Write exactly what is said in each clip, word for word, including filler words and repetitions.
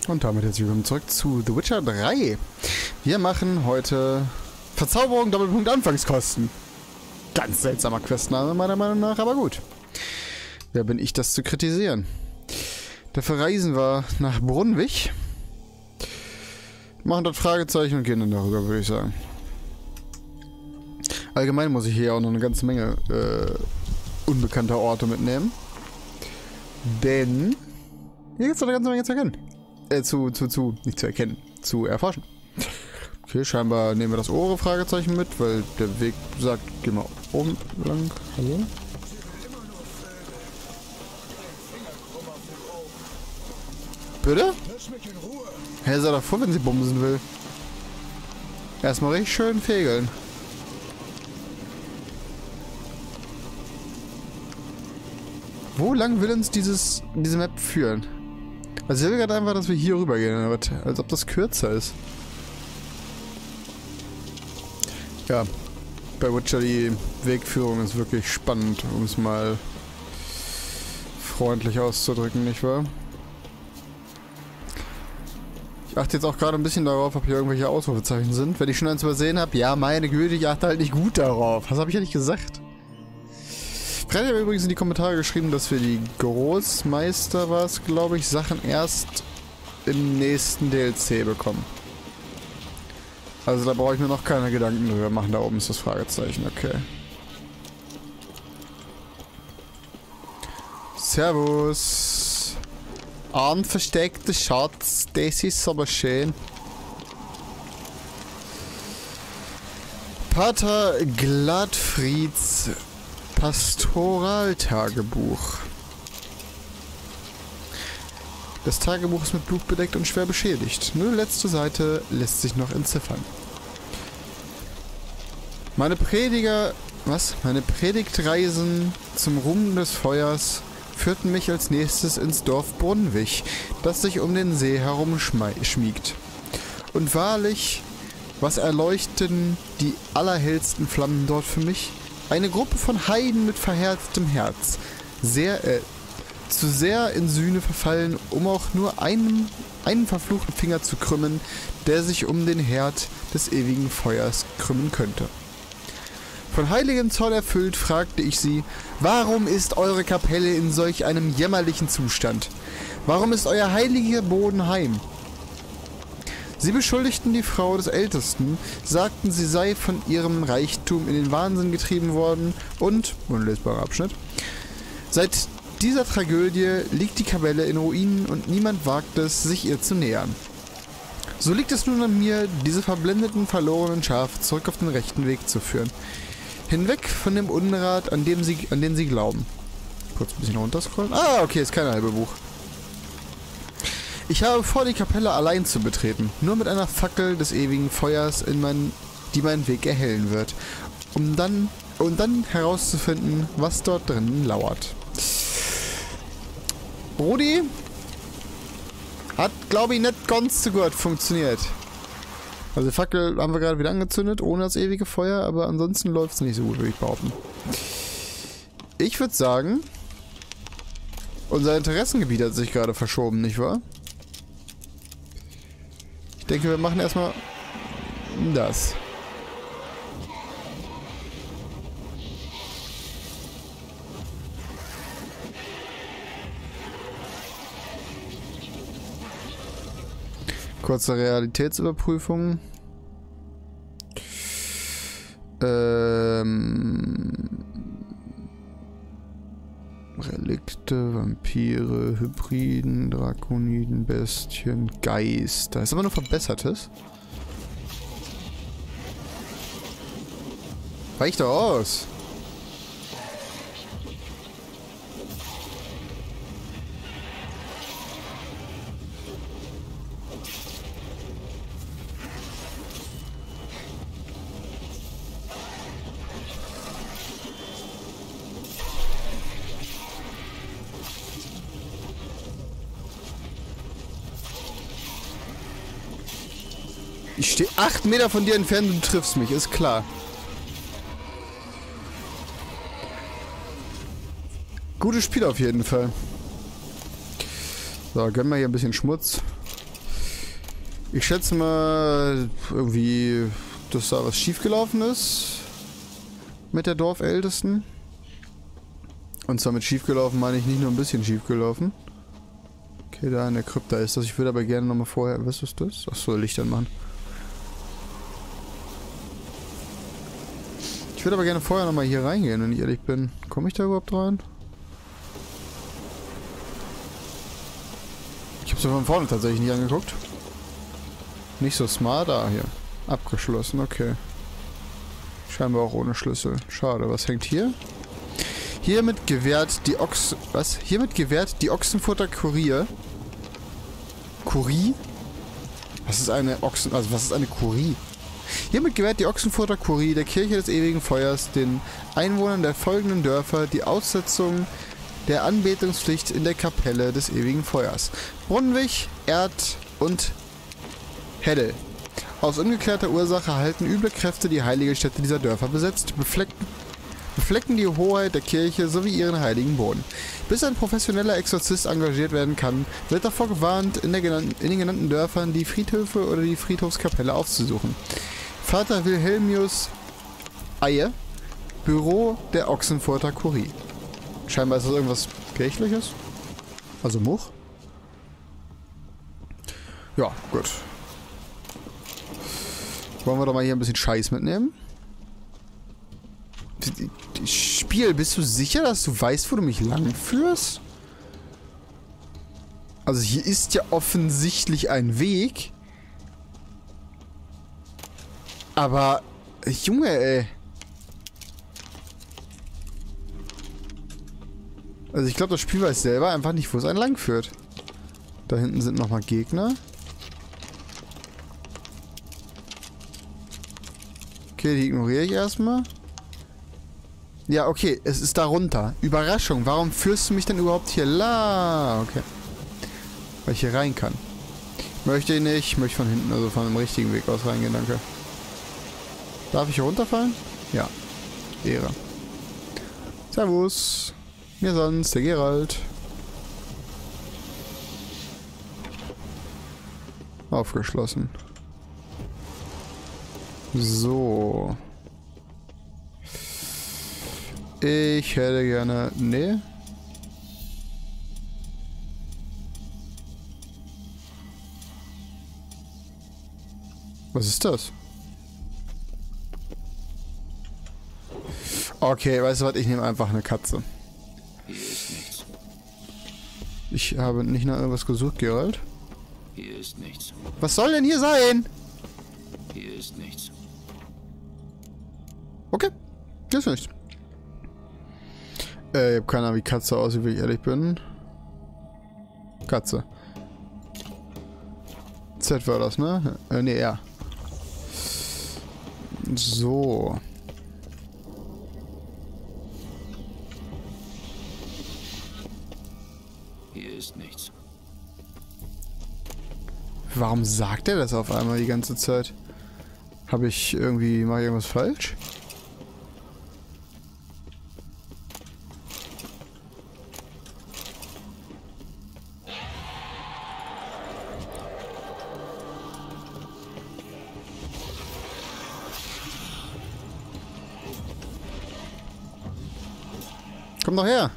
Und damit herzlich willkommen zurück zu The Witcher drei. Wir machen heute Verzauberung, Doppelpunkt Anfangskosten. Ganz seltsamer Questname meiner Meinung nach, aber gut. Wer bin ich, das zu kritisieren? Dafür reisen wir nach Brunwich. Machen dort Fragezeichen und gehen dann darüber, würde ich sagen. Allgemein muss ich hier auch noch eine ganze Menge äh, unbekannter Orte mitnehmen. Denn hier gibt es noch eine ganze Menge zu erkennen. Äh, zu, zu, zu, nicht zu erkennen, zu erforschen. Okay, scheinbar nehmen wir das Ohre-Fragezeichen mit, weil der Weg sagt, geh mal oben lang. Hallo? Bitte? Hä, sei doch vor, wenn sie bumsen will. Erstmal richtig schön fegeln. Wo lang will uns dieses, diese Map führen? Also ich will gerade einfach, dass wir hier rüber gehen, aber als ob das kürzer ist. Ja, bei Witcher die Wegführung ist wirklich spannend, um es mal freundlich auszudrücken, nicht wahr? Ich achte jetzt auch gerade ein bisschen darauf, ob hier irgendwelche Ausrufezeichen sind. Wenn ich schon eins übersehen habe, ja, meine Güte, ich achte halt nicht gut darauf. Was habe ich ja nicht gesagt? Freddy hat übrigens in die Kommentare geschrieben, dass wir die Großmeister, war es, glaube ich, Sachen erst im nächsten D L C bekommen. Also da brauche ich mir noch keine Gedanken drüber machen. Da oben ist das Fragezeichen, okay. Servus. Ein versteckter Schatz, das ist aber schön. Pater Glattfrieds Pastoraltagebuch. Das Tagebuch ist mit Blut bedeckt und schwer beschädigt. Nur die letzte Seite lässt sich noch entziffern. Meine Prediger... Was? Meine Predigtreisen zum Ruhm des Feuers führten mich als nächstes ins Dorf Brunwich, das sich um den See herum schmiegt. Und wahrlich, was erleuchten die allerhellsten Flammen dort für mich? Eine Gruppe von Heiden mit verhärtetem Herz, sehr, äh, zu sehr in Sühne verfallen, um auch nur einen, einen verfluchten Finger zu krümmen, der sich um den Herd des ewigen Feuers krümmen könnte. Von heiligem Zorn erfüllt, fragte ich sie, warum ist eure Kapelle in solch einem jämmerlichen Zustand? Warum ist euer heiliger Boden heim? Sie beschuldigten die Frau des Ältesten, sagten, sie sei von ihrem Reichtum in den Wahnsinn getrieben worden und, unlesbarer Abschnitt, seit dieser Tragödie liegt die Kapelle in Ruinen und niemand wagt es, sich ihr zu nähern. So liegt es nun an mir, diese verblendeten, verlorenen Schafe zurück auf den rechten Weg zu führen. Hinweg von dem Unrat, an, dem sie, an den sie glauben. Kurz ein bisschen runterscrollen. Ah, okay, ist kein halbe Buch. Ich habe vor, die Kapelle allein zu betreten, nur mit einer Fackel des ewigen Feuers, in mein, die meinen Weg erhellen wird, um dann, um dann herauszufinden, was dort drinnen lauert. Rudi hat, glaube ich, nicht ganz so gut funktioniert. Also die Fackel haben wir gerade wieder angezündet, ohne das ewige Feuer, aber ansonsten läuft es nicht so gut, würde ich behaupten. Ich würde sagen, unser Interessengebiet hat sich gerade verschoben, nicht wahr? Ich denke, wir machen erstmal das. Kurze Realitätsüberprüfung. Ähm... Relikte, Vampire, Hybriden, Drakoniden, Bestien, Geister. Ist aber nur Verbessertes. Weicht doch aus! Ich stehe acht Meter von dir entfernt und du triffst mich, ist klar. Gutes Spiel auf jeden Fall. So, gönnen wir hier ein bisschen Schmutz. Ich schätze mal irgendwie, dass da was schiefgelaufen ist mit der Dorfältesten. Und zwar mit schiefgelaufen meine ich nicht nur ein bisschen schiefgelaufen. Okay, da in der Krypta ist das. Ich würde aber gerne nochmal vorher... Was ist das? Achso, Licht anmachen. Ich würde aber gerne vorher nochmal hier reingehen, wenn ich ehrlich bin. Komme ich da überhaupt rein? Ich habe es mir von vorne tatsächlich nicht angeguckt. Nicht so smart. Ah, hier. Abgeschlossen, okay. Scheinbar auch ohne Schlüssel. Schade, was hängt hier? Hiermit gewährt die Ochs... Was? Hiermit gewährt die Ochsenfurter Kurier... Kurie? Was ist eine Ochsen... Also, was ist eine Kurie? Hiermit gewährt die Ochsenfurter Kurie der Kirche des ewigen Feuers den Einwohnern der folgenden Dörfer die Aussetzung der Anbetungspflicht in der Kapelle des ewigen Feuers. Brunnwich, Erd und Heddel. Aus ungeklärter Ursache halten üble Kräfte die heilige Stätte dieser Dörfer besetzt, beflecken, beflecken die Hoheit der Kirche sowie ihren heiligen Boden. Bis ein professioneller Exorzist engagiert werden kann, wird davor gewarnt, in, der genannten, in den genannten Dörfern die Friedhöfe oder die Friedhofskapelle aufzusuchen. Vater Wilhelmius Eie, Büro der Ochsenfurter Kurie. Scheinbar ist das irgendwas Kirchliches. Also Much. Ja, gut. Wollen wir doch mal hier ein bisschen Scheiß mitnehmen? Spiel, bist du sicher, dass du weißt, wo du mich langführst? Also hier ist ja offensichtlich ein Weg. Aber, Junge, ey. Also ich glaube, das Spiel weiß selber einfach nicht, wo es einen langführt. Da hinten sind nochmal Gegner. Okay, die ignoriere ich erstmal. Ja, okay, es ist da runter. Überraschung, warum führst du mich denn überhaupt hier la? Okay. Weil ich hier rein kann. Möchte ich nicht, ich möchte von hinten, also von dem richtigen Weg aus reingehen, danke. Darf ich hier runterfallen? Ja. Ehre. Servus. Mir sonst, der Gerald. Aufgeschlossen. So. Ich hätte gerne... Nee. Was ist das? Okay, weißt du was? Ich nehme einfach eine Katze. Hier ist nichts. Ich habe nicht nach irgendwas gesucht, Gerald. Hier ist nichts. Was soll denn hier sein? Hier ist nichts. Okay, hier ist nichts. Äh, ich habe keine Ahnung, wie Katze aussieht, wie ich ehrlich bin. Katze. Z war das, ne? Äh, ne, ja. So. Hier ist nichts. Warum sagt er das auf einmal die ganze Zeit? Habe ich irgendwie... Mache ich irgendwas falsch? Komm doch her!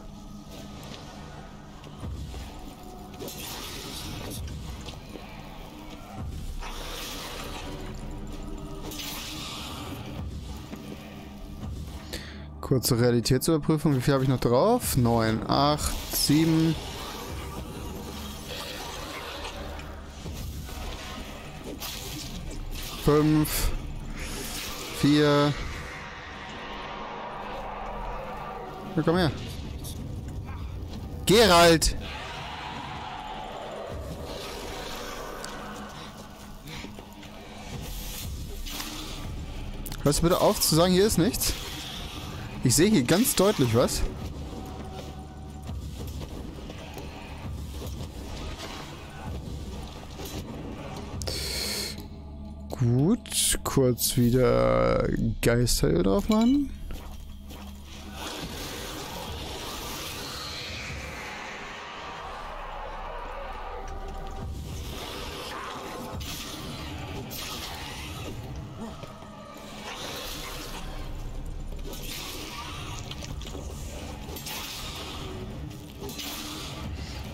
Kurze Realitätsüberprüfung. Wie viel habe ich noch drauf? neun, acht, sieben. fünf. vier. Ja, komm her. Gerald! Hörst du bitte auf zu sagen, hier ist nichts? Ich sehe hier ganz deutlich was. Gut, kurz wieder Geister drauf machen.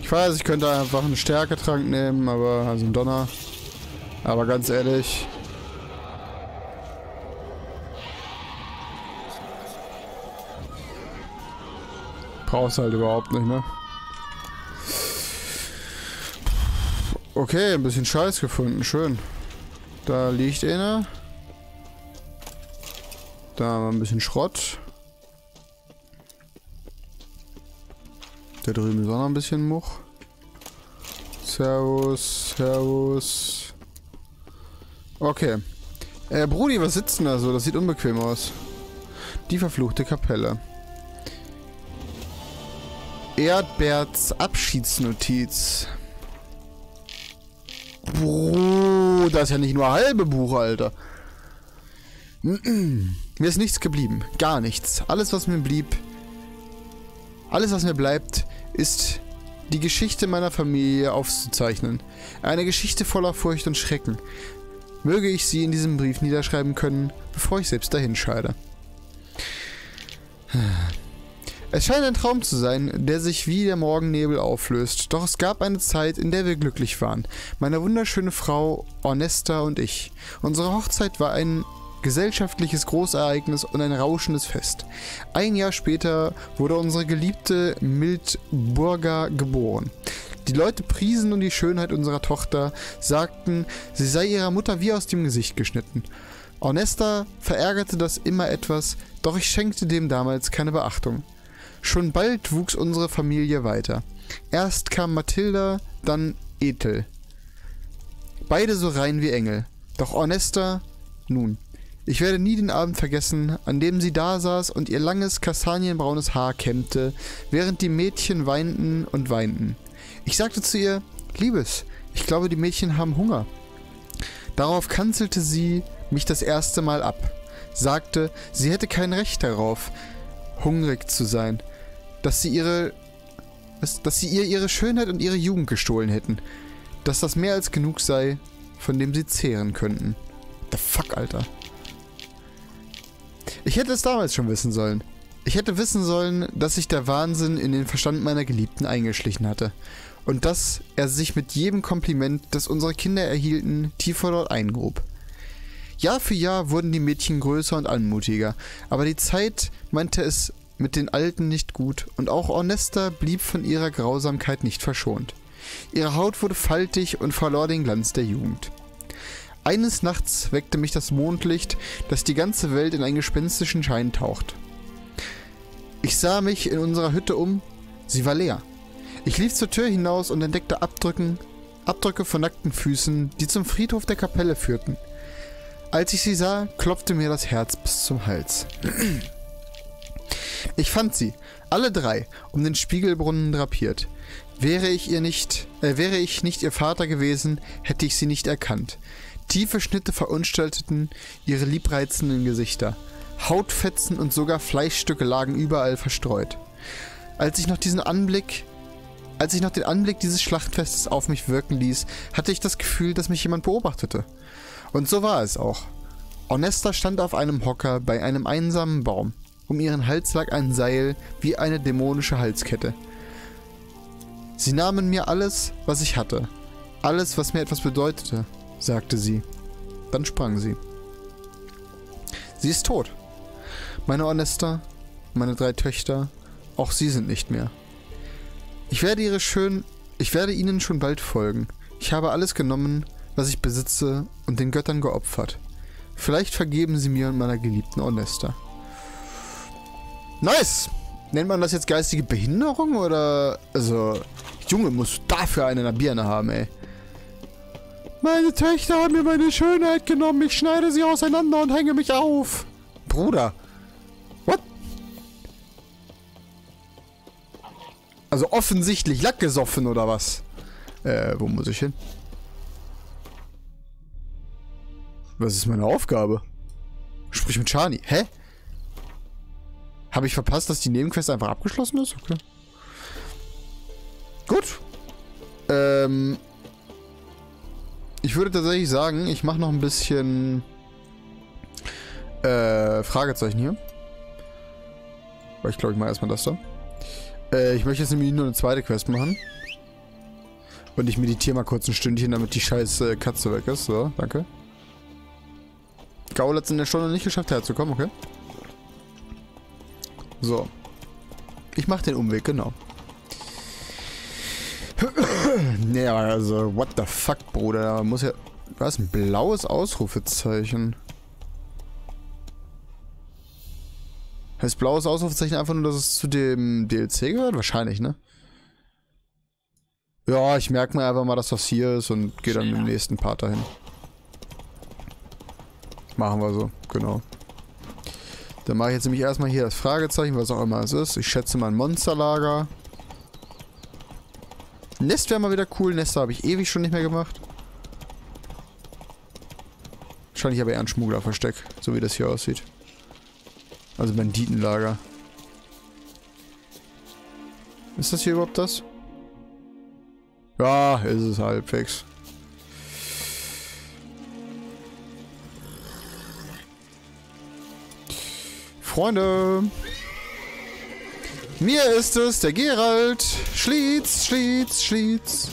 Ich weiß, ich könnte einfach einen Stärketrank nehmen, aber, also einen Donner. Aber ganz ehrlich. Brauchst halt überhaupt nicht, ne? Okay, ein bisschen Scheiß gefunden, schön. Da liegt einer. Da haben wir ein bisschen Schrott. Da drüben ist auch noch ein bisschen Much. Servus, servus. Okay. Äh, Brudi, was sitzt denn da so? Das sieht unbequem aus. Die verfluchte Kapelle. Erdberts Abschiedsnotiz. Bro, das ist ja nicht nur halbe Buch, Alter. Mir ist nichts geblieben. Gar nichts. Alles, was mir blieb, alles, was mir bleibt, ist die Geschichte meiner Familie aufzuzeichnen. Eine Geschichte voller Furcht und Schrecken. Möge ich sie in diesem Brief niederschreiben können, bevor ich selbst dahin scheide. Es scheint ein Traum zu sein, der sich wie der Morgennebel auflöst. Doch es gab eine Zeit, in der wir glücklich waren. Meine wunderschöne Frau Ornesta und ich. Unsere Hochzeit war ein gesellschaftliches Großereignis und ein rauschendes Fest. Ein Jahr später wurde unsere geliebte Mildburga geboren. Die Leute priesen nun die Schönheit unserer Tochter, sagten, sie sei ihrer Mutter wie aus dem Gesicht geschnitten. Ornesta verärgerte das immer etwas, doch ich schenkte dem damals keine Beachtung. Schon bald wuchs unsere Familie weiter. Erst kam Mathilda, dann Ethel. Beide so rein wie Engel. Doch Ornesta, nun, ich werde nie den Abend vergessen, an dem sie da saß und ihr langes, kastanienbraunes Haar kämmte, während die Mädchen weinten und weinten. Ich sagte zu ihr, Liebes, ich glaube, die Mädchen haben Hunger. Darauf kanzelte sie mich das erste Mal ab, sagte, sie hätte kein Recht darauf, hungrig zu sein, dass sie ihre, dass sie ihr ihre Schönheit und ihre Jugend gestohlen hätten, dass das mehr als genug sei, von dem sie zehren könnten. The fuck, Alter. Ich hätte es damals schon wissen sollen. Ich hätte wissen sollen, dass sich der Wahnsinn in den Verstand meiner Geliebten eingeschlichen hatte und dass er sich mit jedem Kompliment, das unsere Kinder erhielten, tiefer dort eingrub. Jahr für Jahr wurden die Mädchen größer und anmutiger, aber die Zeit meinte es mit den Alten nicht gut und auch Ornesta blieb von ihrer Grausamkeit nicht verschont. Ihre Haut wurde faltig und verlor den Glanz der Jugend. Eines Nachts weckte mich das Mondlicht, das die ganze Welt in einen gespenstischen Schein taucht. Ich sah mich in unserer Hütte um, sie war leer. Ich lief zur Tür hinaus und entdeckte Abdrücken, Abdrücke von nackten Füßen, die zum Friedhof der Kapelle führten. Als ich sie sah, klopfte mir das Herz bis zum Hals. Ich fand sie, alle drei, um den Spiegelbrunnen drapiert. Wäre ich ihr nicht, äh, wäre ich nicht ihr Vater gewesen, hätte ich sie nicht erkannt. Tiefe Schnitte verunstalteten ihre liebreizenden Gesichter. Hautfetzen und sogar Fleischstücke lagen überall verstreut. Als ich noch diesen Anblick, als ich noch den Anblick dieses Schlachtfestes auf mich wirken ließ, hatte ich das Gefühl, dass mich jemand beobachtete. Und so war es auch. Ornesta stand auf einem Hocker bei einem einsamen Baum. Um ihren Hals lag ein Seil wie eine dämonische Halskette. Sie nahmen mir alles, was ich hatte. Alles, was mir etwas bedeutete, sagte sie. Dann sprang sie. Sie ist tot. Meine Ornesta, meine drei Töchter, auch sie sind nicht mehr. Ich werde ihre schön, ich werde ihnen schon bald folgen. Ich habe alles genommen, was ich besitze, und den Göttern geopfert. Vielleicht vergeben sie mir und meiner geliebten Ornesta. Nice! Nennt man das jetzt geistige Behinderung oder... Also, Junge, musst du dafür eine in der Birne haben, ey. Meine Töchter haben mir meine Schönheit genommen. Ich schneide sie auseinander und hänge mich auf. Bruder. What? Also offensichtlich Lack gesoffen oder was? Äh, wo muss ich hin? Was ist meine Aufgabe? Sprich mit Shani. Hä? Habe ich verpasst, dass die Nebenquest einfach abgeschlossen ist? Okay. Gut. Ähm... Ich würde tatsächlich sagen, ich mache noch ein bisschen äh, Fragezeichen hier. Weil ich glaube, ich mache erstmal das da. Äh, ich möchte jetzt nämlich nur eine zweite Quest machen. Und ich meditiere mal kurz ein Stündchen, damit die scheiß äh, Katze weg ist. So, danke. Gaul hat es in der Stunde nicht geschafft, herzukommen, okay. So. Ich mach den Umweg, genau. Naja, also, what the fuck, Bruder. Da muss ja... Was? Ein blaues Ausrufezeichen. Heißt blaues Ausrufezeichen einfach nur, dass es zu dem D L C gehört? Wahrscheinlich, ne? Ja, ich merke mir einfach mal, dass das hier ist und gehe dann im nächsten Part dahin. Machen wir so, genau. Dann mache ich jetzt nämlich erstmal hier das Fragezeichen, was auch immer es ist. Ich schätze mal ein Monsterlager. Nest wäre mal wieder cool. Nester habe ich ewig schon nicht mehr gemacht. Wahrscheinlich aber eher ein Schmugglerversteck, so wie das hier aussieht. Also Banditenlager. Ist das hier überhaupt das? Ja, ist es halbwegs. Freunde! Mir ist es, der Geralt! Schlitz, Schlitz, Schlitz!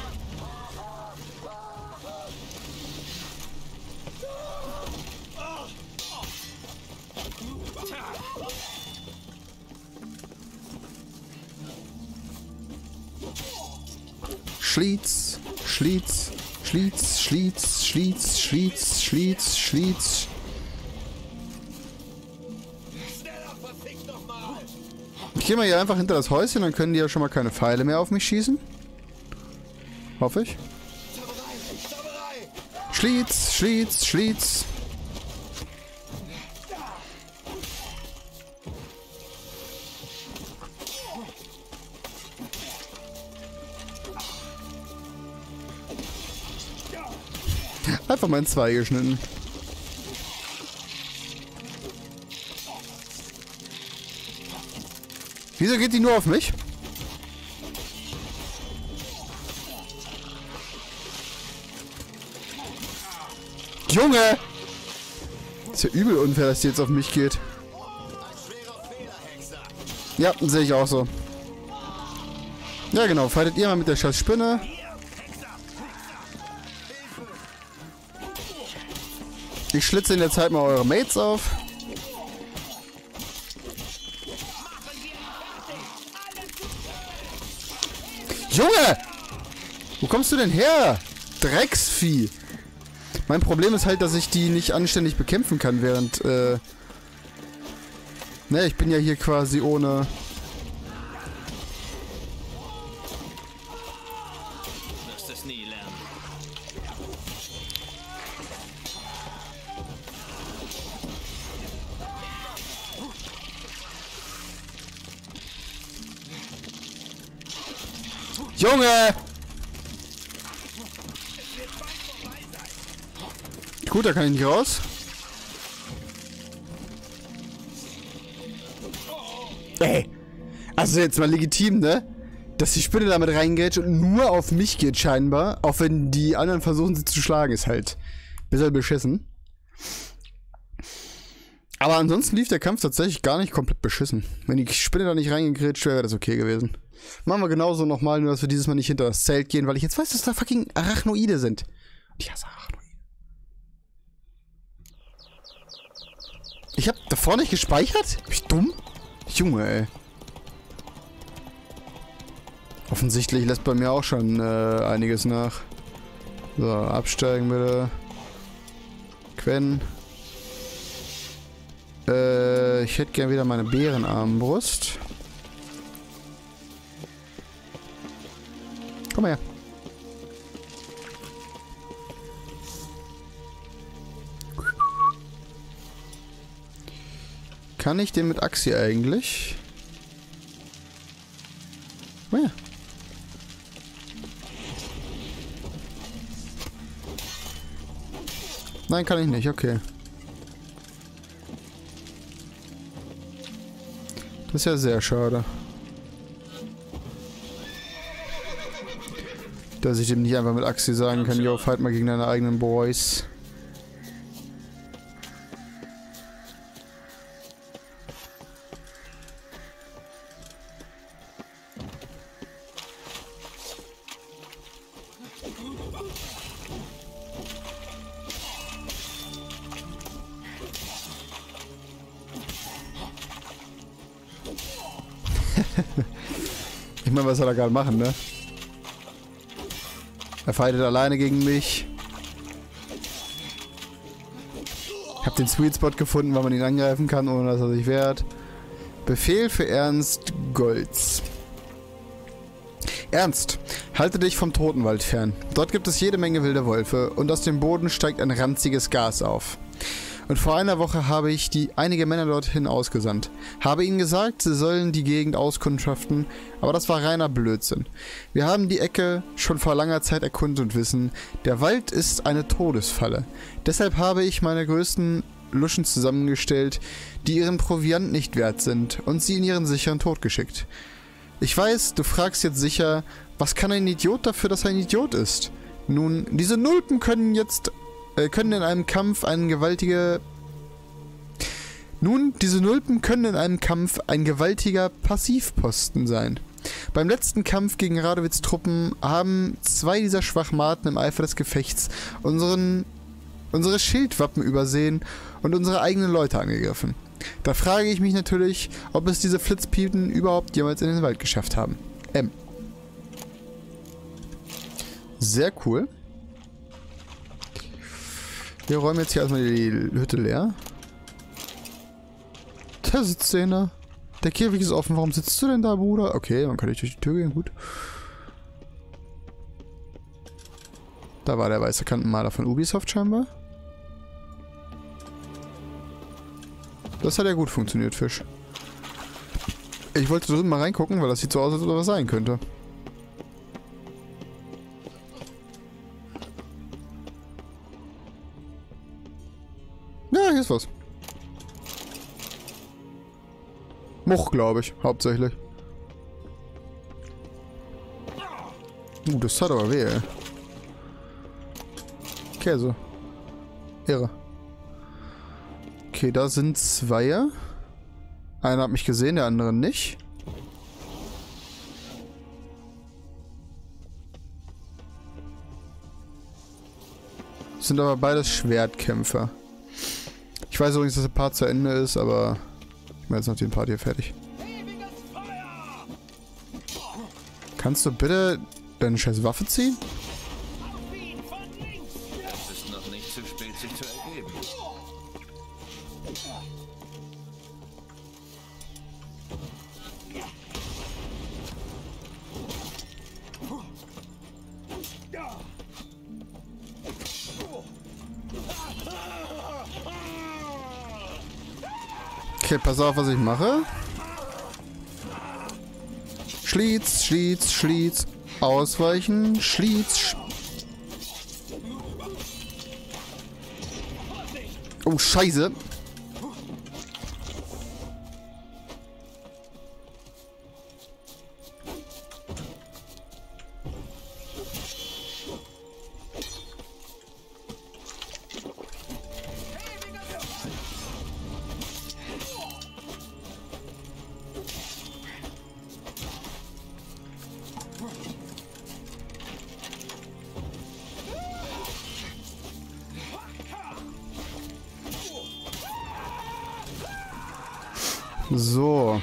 Schlitz, Schlitz, Schlitz, Schlitz, Schlitz, Schlitz, Schlitz, Schlitz. Ich gehe mal hier einfach hinter das Häuschen, dann können die ja schon mal keine Pfeile mehr auf mich schießen. Hoffe ich. Schlitz, Schlitz, Schlitz. Einfach mal in zwei geschnitten. Wieso geht die nur auf mich? Junge! Ist ja übel unfair, dass die jetzt auf mich geht. Ja, sehe ich auch so. Ja genau, fightet ihr mal mit der scheiß Spinne. Ich schlitze in der Zeit mal eure Mates auf. Junge! Wo kommst du denn her? Drecksvieh! Mein Problem ist halt, dass ich die nicht anständig bekämpfen kann, während, äh... Ne, ich bin ja hier quasi ohne... Junge! Gut, da kann ich nicht raus. Ey! Also jetzt mal legitim, ne? Dass die Spinne damit reingeht und nur auf mich geht scheinbar. Auch wenn die anderen versuchen, sie zu schlagen, ist halt ein bisschen beschissen. Aber ansonsten lief der Kampf tatsächlich gar nicht komplett beschissen. Wenn die Spinne da nicht reingegrätscht wäre, wäre das okay gewesen. Machen wir genauso nochmal, nur dass wir dieses Mal nicht hinter das Zelt gehen, weil ich jetzt weiß, dass da fucking Arachnoide sind. Und ich hasse Arachnoide. Ich hab davor nicht gespeichert? Bin ich dumm? Junge, ey. Offensichtlich lässt bei mir auch schon äh, einiges nach. So, absteigen bitte. Quen. Äh, ich hätte gern wieder meine Bärenarmbrust. Komm mal her. Kann ich den mit Axi eigentlich? Komm her. Nein, kann ich nicht, okay. Das ist ja sehr schade. Dass ich dem nicht einfach mit Axi sagen kann, yo, fight mal gegen deine eigenen Boys. Ich meine, was soll er gerade machen, ne? Er fightet alleine gegen mich. Ich habe den Sweet Spot gefunden, weil man ihn angreifen kann, ohne dass er sich wehrt. Befehl für Ernst Goltz. Ernst, halte dich vom Totenwald fern. Dort gibt es jede Menge wilde Wölfe und aus dem Boden steigt ein ranziges Gas auf. Und vor einer Woche habe ich die einige Männer dorthin ausgesandt. Habe ihnen gesagt, sie sollen die Gegend auskundschaften, aber das war reiner Blödsinn. Wir haben die Ecke schon vor langer Zeit erkundet und wissen, der Wald ist eine Todesfalle. Deshalb habe ich meine größten Luschen zusammengestellt, die ihren Proviant nicht wert sind, und sie in ihren sicheren Tod geschickt. Ich weiß, du fragst jetzt sicher, was kann ein Idiot dafür, dass er ein Idiot ist? Nun, diese Nulpen können jetzt können in einem Kampf ein gewaltiger... Nun, diese Nulpen können in einem Kampf ein gewaltiger Passivposten sein. Beim letzten Kampf gegen Radowitz Truppen haben zwei dieser Schwachmaten im Eifer des Gefechts unseren, unsere Schildwappen übersehen und unsere eigenen Leute angegriffen. Da frage ich mich natürlich, ob es diese Flitzpiepen überhaupt jemals in den Wald geschafft haben. M. Sehr cool. Wir räumen jetzt hier erstmal die Hütte leer. Da sitzt einer. Der Käfig ist offen. Warum sitzt du denn da, Bruder? Okay, man kann nicht durch die Tür gehen. Gut. Da war der weiße Kantenmaler von Ubisoft scheinbar. Das hat ja gut funktioniert, Fisch. Ich wollte drüben mal reingucken, weil das sieht so aus, als ob da was sein könnte. Ja, hier ist was. Much, glaube ich, hauptsächlich. Uh, das hat aber weh, ey. Käse. Irre. Okay, da sind zwei. Einer hat mich gesehen, der andere nicht. Das sind aber beides Schwertkämpfer. Ich weiß übrigens, dass der Part zu Ende ist, aber ich mache jetzt noch den Part hier fertig. Kannst du bitte deine scheiß Waffe ziehen? Es ist noch nicht zu spät, sich zu ergeben. Okay, pass auf, was ich mache. Schlitz, Schlitz, Schlitz. Ausweichen, Schlitz. Sch oh, Scheiße. So.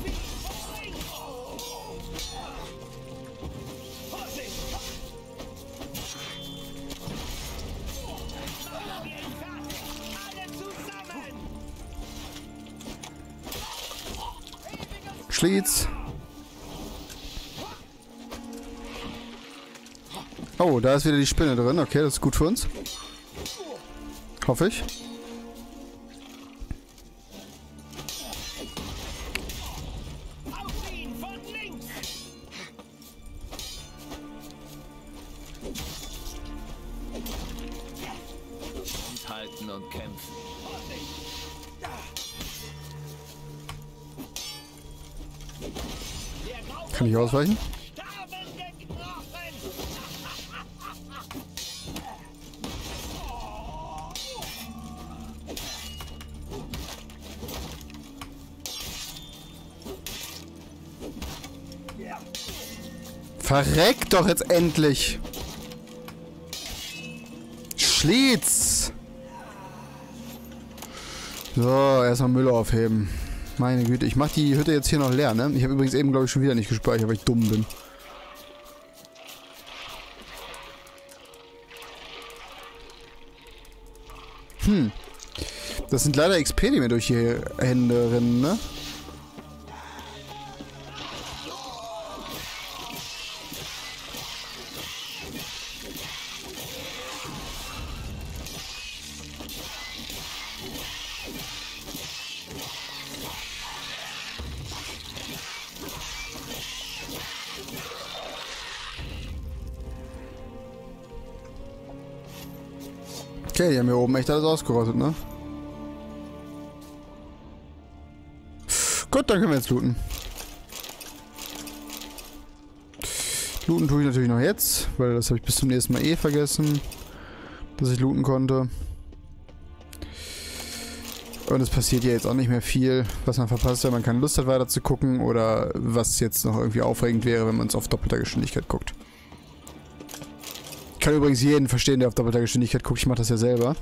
Schlitz. Oh, da ist wieder die Spinne drin. Okay, das ist gut für uns. Hoffe ich. Halten und kämpfen. Kann ich ausweichen? Verreck doch jetzt endlich! Schlitz! So, erstmal Müll aufheben. Meine Güte, ich mach die Hütte jetzt hier noch leer, ne? Ich habe übrigens eben, glaube ich, schon wieder nicht gespeichert, weil ich dumm bin. Hm. Das sind leider X P, die mir durch die Hände rennen, ne? Okay, die haben hier oben echt alles ausgerottet, ne? Gut, dann können wir jetzt looten. Looten tue ich natürlich noch jetzt, weil das habe ich bis zum nächsten Mal eh vergessen, dass ich looten konnte. Und es passiert ja jetzt auch nicht mehr viel, was man verpasst, wenn man keine Lust hat, weiter zu gucken oder was jetzt noch irgendwie aufregend wäre, wenn man es auf doppelter Geschwindigkeit guckt. Ich kann übrigens jeden verstehen, der auf doppelter Geschwindigkeit guckt. Ich mache das ja selber.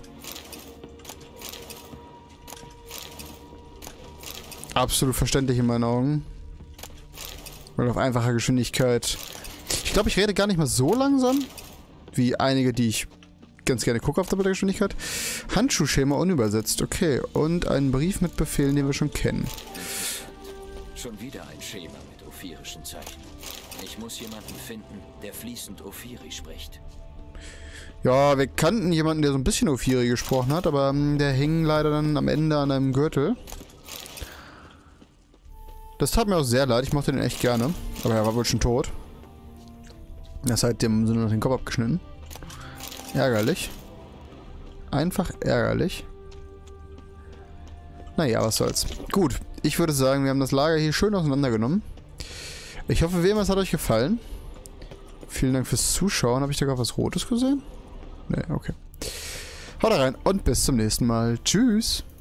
Absolut verständlich in meinen Augen. Weil auf einfacher Geschwindigkeit... Ich glaube, ich rede gar nicht mal so langsam, wie einige, die ich ganz gerne gucke auf doppelter Geschwindigkeit. Handschuhschema unübersetzt. Okay. Und einen Brief mit Befehlen, den wir schon kennen. Schon wieder ein Schema mit ophirischen Zeichen. Ich muss jemanden finden, der fließend Ophiri spricht. Ja, wir kannten jemanden, der so ein bisschen Ophiri gesprochen hat, aber ähm, der hing leider dann am Ende an einem Gürtel. Das tat mir auch sehr leid, ich mochte den echt gerne. Aber er war wohl schon tot. Das hat dem Sinne noch den Kopf abgeschnitten. Ärgerlich. Einfach ärgerlich. Naja, was soll's. Gut, ich würde sagen, wir haben das Lager hier schön auseinandergenommen. Ich hoffe, wem es hat euch gefallen. Vielen Dank fürs Zuschauen. Habe ich da gerade was Rotes gesehen? Ne, okay. Haut rein und bis zum nächsten Mal. Tschüss.